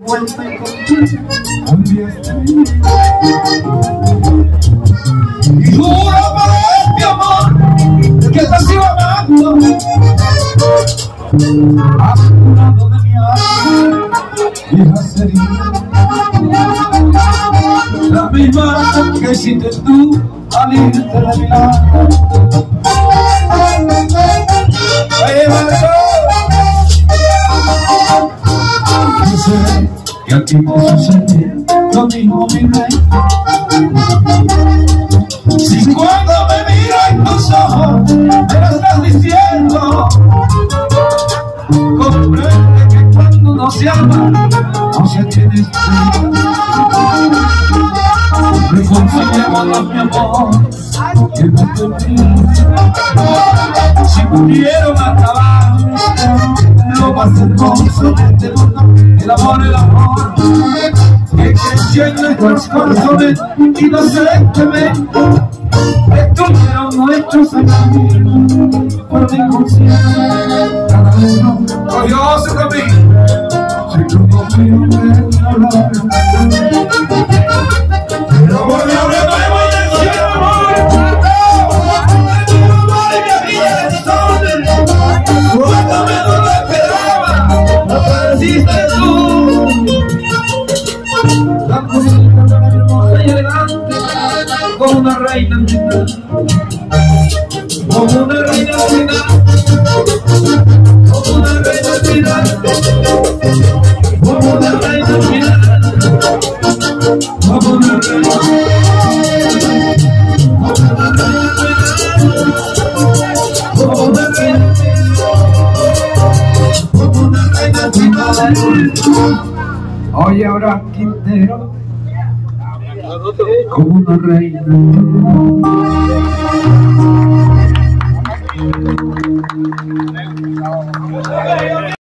vuelta y contigo cambiaste mi vida. Y juro por este amor que te sigo amando, has curado de mi alma viejas heridas, la misma que hiciste tú al irte de mi lado. Oye, Marcos, yo sé que a ti te sucede lo mismo, mi rey. Si cuando me miro en tus ojos me lo estás diciendo, comprende que cuando uno se ama no se tiene estrella. Reconciliémonos, mi amor, que no te olvides. Si pudieron acabar lo más hermoso de este mundo, el amor que creció en nuestros corazones inocentemente, estuvieron nuestros amigos por mi conciencia. Cada uno cogió su camino, se conmovió en la hora. Pero volvió de nuevo y decía amor, cuando menos lo esperaba, apareciste tú. Tan bonita, tan hermosa y elegante, como una reina al final, como una reina al final, como una reina al final, como una reina al final, como una reina al final, como una reina al final, como una reina al final. Oye, ahora Quintero, como una reina.